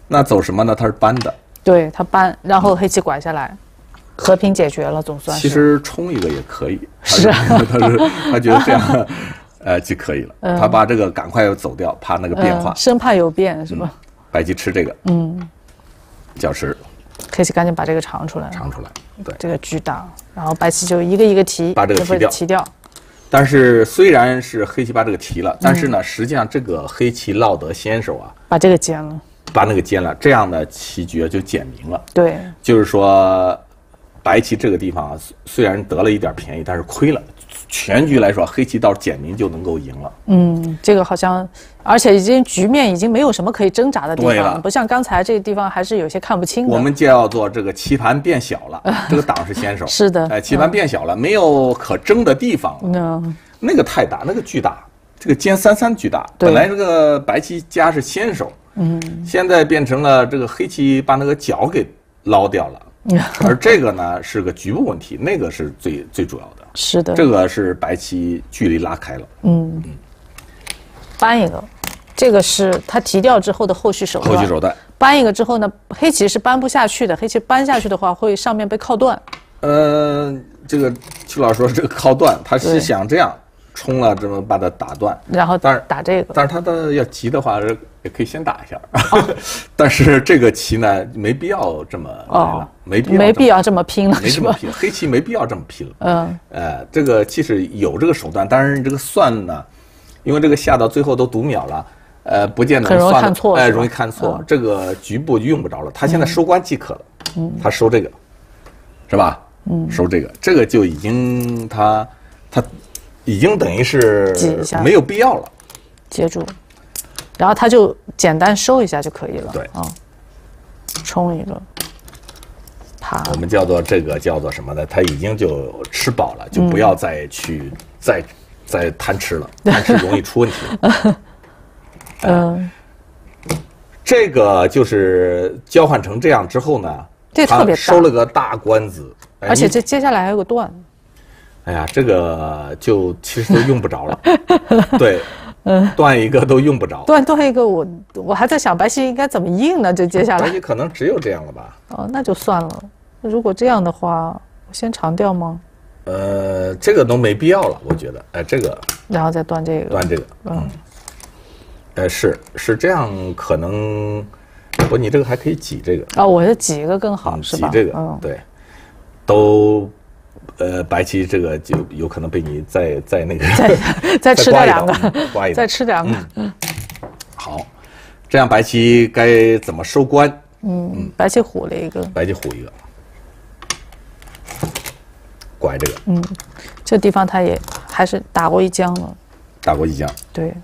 那走什么呢？它是搬的。 对，它搬，然后黑棋拐下来，和平解决了，总算是。 其实冲一个也可以。 是啊， 他是他觉得这样，呃，就可以了。嗯、他把这个赶快走掉，怕那个变化， 嗯、生怕有变是吧？ 嗯、白棋吃这个，嗯，角吃。 黑棋赶紧把这个长出来， 长出来，对， 这个巨大，然后白棋就一个一个提， 把这个提掉， 提掉。 但是虽然是黑棋把这个提了，但是呢，嗯、实际上这个黑棋落得先手啊， 把这个尖了， 把那个尖了，这样的棋局就简明了。 对， 就是说，白棋这个地方啊，虽然得了一点便宜，但是亏了。全局来说，黑棋到简明就能够赢了。 嗯，这个好像，而且已经局面已经没有什么可以挣扎的地方了，不像刚才这个地方还是有些看不清的。 我们叫做这个棋盘变小了，这个挡是先手。 是的， 哎，棋盘变小了，嗯、没有可争的地方了。 嗯， 那个太大，那个巨大，这个尖三三巨大。本来这个白棋家是先手，嗯，现在变成了这个黑棋把那个角给捞掉了。而这个呢是个局部问题，那个是最最主要的。 是的， 这个是白棋距离拉开了。嗯嗯， 搬一个，这个是他提掉之后的后续手段。 后续手段。 搬一个之后呢，黑棋是搬不下去的，黑棋搬下去的话会上面被靠断。 呃，这个邱老师说这个靠断，他是想这样冲了，这么把它打断， 然后但是打这个。 但是他的要急的话，也可以先打一下。哦、但是这个棋呢，没必要这么来了，哦、没必要没必要这么拼了， 没这么拼，黑棋没必要这么拼了。嗯，呃，这个其实有这个手段，但是这个算呢，因为这个下到最后都读秒了，呃，不见得很容易看错， 哎，容易看错，嗯、这个局部就用不着了。他现在收官即可了，嗯，他收这个，是吧？嗯，收这个，这个就已经他他。已经等于是没有必要了， 接住，然后他就简单收一下就可以了。 对， 啊、嗯，冲一个，啪。 我们叫做这个叫做什么呢？他已经就吃饱了，就不要再去、嗯、再再贪吃了，贪吃容易出问题。嗯、呃，这个就是交换成这样之后呢， 这特别大， 收了个大官子， 哎、而且这接下来还有个断。 哎呀，这个就其实都用不着了，对，嗯，断一个都用不着。 断断一个我，我我还在想白棋应该怎么应呢？就接下来， 白棋可能只有这样了吧？ 哦，那就算了。如果这样的话，我先长调吗？ 呃，这个都没必要了，我觉得。哎，这个， 然后再断这个， 断这个，嗯，哎，是是这样，可能不，你这个还可以挤这个。 哦，我是挤一个更好， 嗯、 是吧？ 挤这个，嗯，对，都。呃，白棋这个就有可能被你再再那个再再吃掉两个， 刮一再吃两个。 嗯，好，这样白棋该怎么收官？ 嗯嗯，白棋虎了一个， 白棋虎一个，拐这个。 嗯，这地方他也还是打过一将了， 打过一将。 对，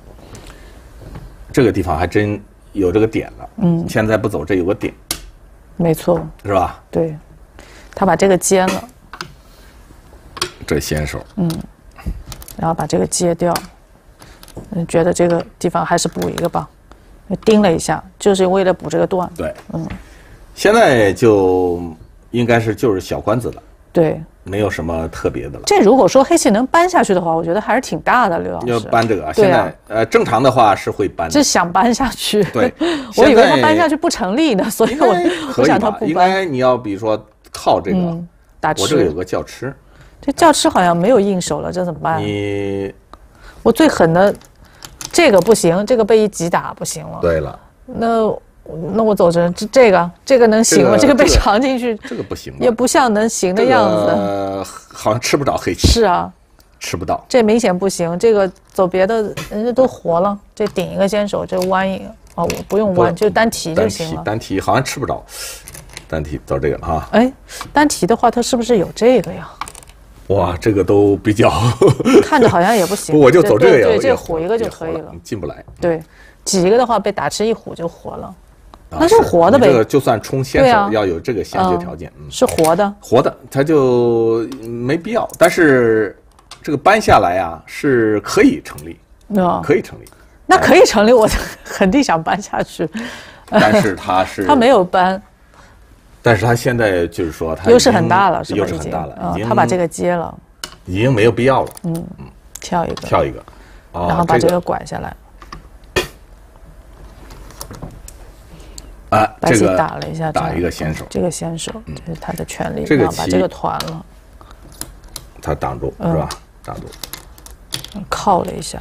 这个地方还真有这个点了。嗯，现在不走，这有个点。 没错。 是吧？ 对，他把这个尖了。 这先手， 嗯，然后把这个接掉，嗯，觉得这个地方还是补一个吧，盯了一下，就是为了补这个段。 对，嗯，现在就应该是就是小官子了， 对， 没有什么特别的了。 这如果说黑棋能搬下去的话，我觉得还是挺大的，刘老师。 要搬这个啊，现在呃正常的话是会搬的， 这想搬下去。 对， 我以为他搬下去不成立呢，所以我不想他不搬。 应该你要比如说靠这个， 嗯、打吃， 我这个有个叫吃。 这叫吃好像没有应手了，这怎么办？ 你， 我最狠的，这个不行，这个被一挤打不行了。 对了， 那那我走成这这个这个能行吗？这个被藏进去， 这个不行， 也不像能行的样子。 呃，好像吃不着黑棋。 是啊， 吃不到。 这明显不行，这个走别的，人家都活了。这顶一个先手，这弯一个哦，我不用弯，就单提就行了。 单提好像吃不着，单提走这个哈。 哎，单提的话，它是不是有这个呀？ 哇，这个都比较看着好像也不行。 不，我就走这个， 对，这虎一个就可以了， 进不来。 对，挤一个的话被打吃一虎就活了，那是活的呗。 这个就算冲先手要有这个先决条件， 是活的， 活的，它就没必要。但是这个搬下来啊，是可以成立，可以成立。 那可以成立，我肯定想搬下去。 但是他是他没有搬。 但是他现在就是说，他优势很大了，是吧？ 优势很大了， 已经他把这个接了， 已经没有必要了。 嗯嗯，跳一个， 跳一个， 然后把这个拐下来。 啊， 白棋这个打了一下， 打一个先手， 这个先手，这是他的权利， 这个棋然后把这个团了， 他挡住嗯是吧？挡住， 靠了一下，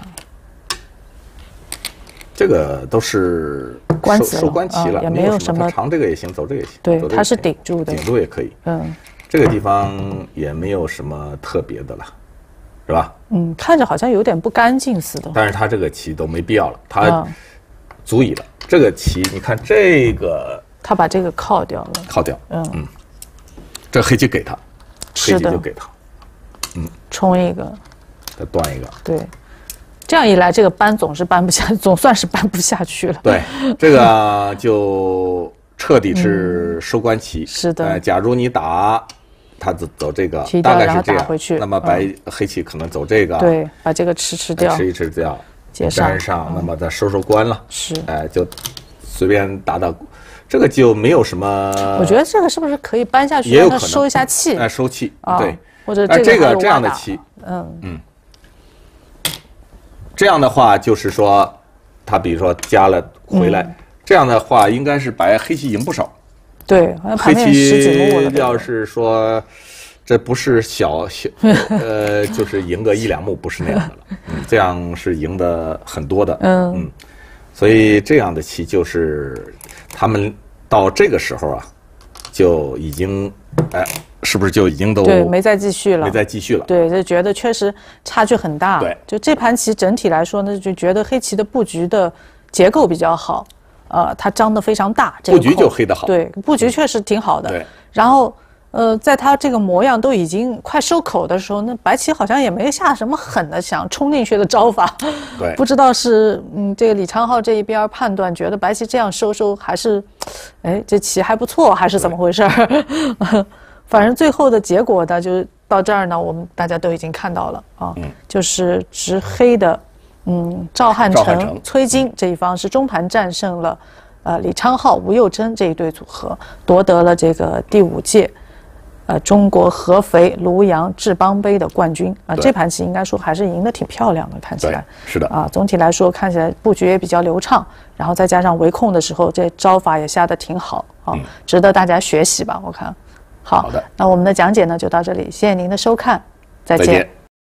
这个都是收官子了收官棋了， 啊也没没有什么他长这个也行，走这个也行， 对走这个它是也行顶住的顶住也可以。 嗯这个地方也没有什么特别的了，是吧？ 嗯，看着好像有点不干净似的。 但是他这个棋都没必要了，他嗯足以了。这个棋你看这个他把这个靠掉了， 靠掉， 嗯嗯，这黑棋给他，黑是的棋就，给他， 冲一个， 再断一个。 对，这样一来，这个搬总是搬不下，总算是搬不下去了。 对，这个就彻底是收官棋。 嗯是的呃，假如你打，他走走这个提，掉大概然后是这样。 打回去那么白黑棋可能走这个， 对，把这个吃吃掉， 吃一吃掉， 接上粘上，那么再收收官了。 是。 哎，就随便打打，这个就没有什么。 我觉得这个是不是可以搬下去，让它也有可能收一下气哎，收气， 啊？ 对。 或者哎，这个还个这样的有挖打棋， 嗯这样的话就是说，他比如说加了回来， 嗯这样的话应该是白黑棋赢不少。 对，好像黑旁边十几目了棋要是说，这不是小小呃，就是赢个一两目，不是那样的了。嗯，这样是赢得很多的。 嗯嗯，所以这样的棋就是他们到这个时候啊，就已经哎，是不是就已经都对，没再继续了， 没再继续了？ 对，就觉得确实差距很大。 对， 就这盘棋整体来说呢，就觉得黑棋的布局的结构比较好，呃，它张得非常大，这个布局空就黑得好。 对，布局确实挺好的。 对， 然后。呃，在它这个模样都已经快收口的时候，那白棋好像也没下什么狠的想冲进去的招法。 对， 不知道是嗯，这个李昌镐这一边判断觉得白棋这样收收还是，哎，这棋还不错，还是怎么回事儿？反正最后的结果呢，就是到这儿呢，我们大家都已经看到了啊， 嗯、 就是执黑的，嗯，赵汉成、 汉成崔金这一方是中盘战胜了，呃，李昌镐、吴幼珍这一对组合，夺得了这个第五届。呃，中国合肥庐阳志邦杯的冠军啊，这盘棋应该说还是赢得挺漂亮的，看起来是的啊，总体来说看起来布局也比较流畅，然后再加上围控的时候，这招法也下得挺好啊，嗯、值得大家学习吧，我看。好， 好的， 那我们的讲解呢就到这里，谢谢您的收看，再见。 再见。